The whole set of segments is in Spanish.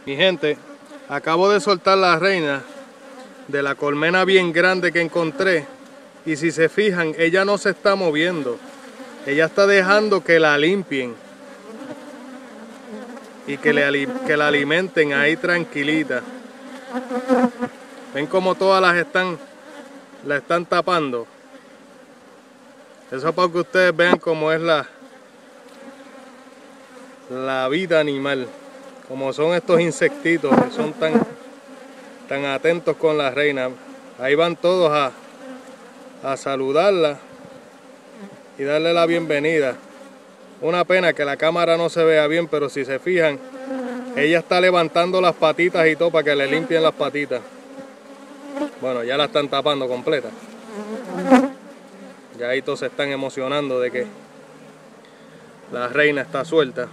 Mi gente, acabo de soltar la reina de la colmena bien grande que encontré. Y si se fijan, ella no se está moviendo. Ella está dejando que la limpien. Y que la alimenten ahí tranquilita. Ven como todas la están tapando. Eso para que ustedes vean cómo es la vida animal. Como son estos insectitos que son tan atentos con la reina. Ahí van todos a saludarla y darle la bienvenida. Una pena que la cámara no se vea bien, pero si se fijan, ella está levantando las patitas y todo para que le limpien las patitas. Bueno, ya la están tapando completa. Ya ahí todos se están emocionando de que la reina está suelta.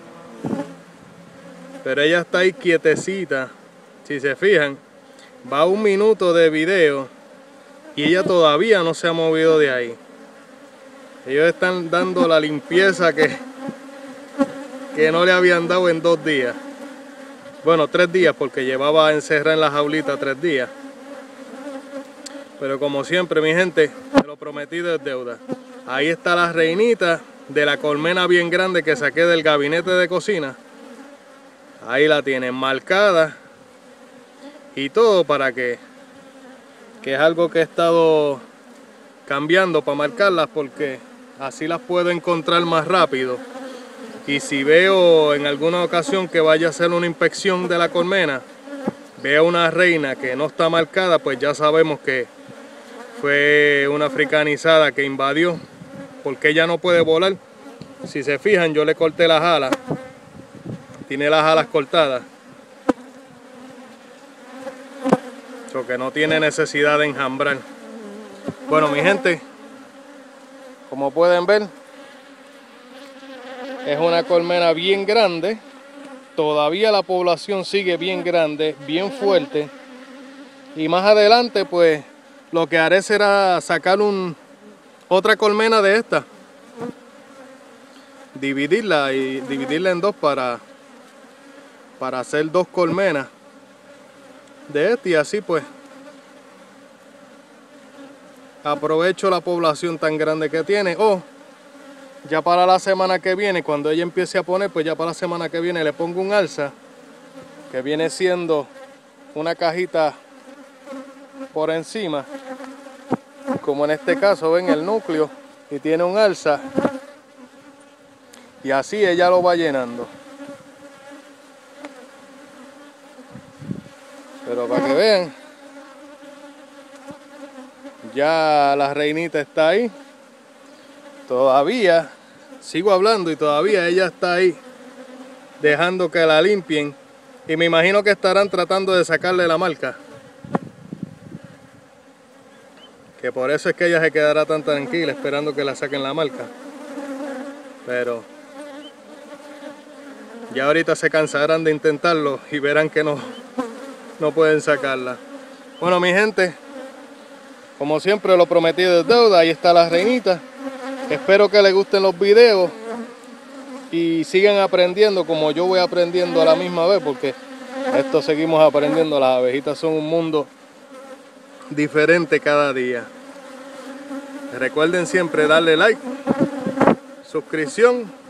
Pero ella está ahí quietecita. Si se fijan, va 1 minuto de video y ella todavía no se ha movido de ahí. Ellos están dando la limpieza que no le habían dado en 2 días. Bueno, 3 días, porque llevaba encerrada en la jaulita 3 días. Pero como siempre, mi gente, lo prometido es deuda. Ahí está la reinita de la colmena bien grande que saqué del gabinete de cocina. Ahí la tienen marcada y todo para que es algo que he estado cambiando para marcarlas, porque así las puedo encontrar más rápido. Y si veo en alguna ocasión que vaya a hacer una inspección de la colmena, veo una reina que no está marcada, pues ya sabemos que fue una africanizada que invadió, porque ella no puede volar. Si se fijan, yo le corté las alas. Tiene las alas cortadas. So que no tiene necesidad de enjambrar. Bueno, mi gente, como pueden ver, es una colmena bien grande. Todavía la población sigue bien grande, bien fuerte. Y más adelante, pues, lo que haré será sacar otra colmena de esta. Dividirla en 2 para hacer 2 colmenas de este, y así pues aprovecho la población tan grande que tiene. Ya para la semana que viene, cuando ella empiece a poner, pues ya para la semana que viene le pongo un alza, que viene siendo una cajita por encima, como en este caso ven el núcleo, y tiene un alza, y así ella lo va llenando. Pero para que vean, ya la reinita está ahí. Todavía sigo hablando y todavía ella está ahí dejando que la limpien. Y me imagino que estarán tratando de sacarle la marca. Que por eso es que ella se quedará tan tranquila esperando que la saquen la marca. Pero ya ahorita se cansarán de intentarlo y verán que no pueden sacarla. Bueno, mi gente, como siempre, lo prometido es deuda. Ahí está la reinita. Espero que les gusten los videos y sigan aprendiendo como yo voy aprendiendo a la misma vez, porque esto seguimos aprendiendo. Las abejitas son un mundo diferente cada día. Recuerden siempre darle like, suscripción.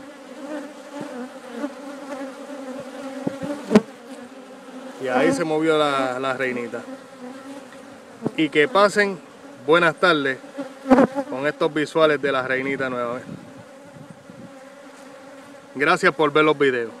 Y ahí se movió la reinita. Y que pasen buenas tardes con estos visuales de la reinita nueva. Gracias por ver los videos.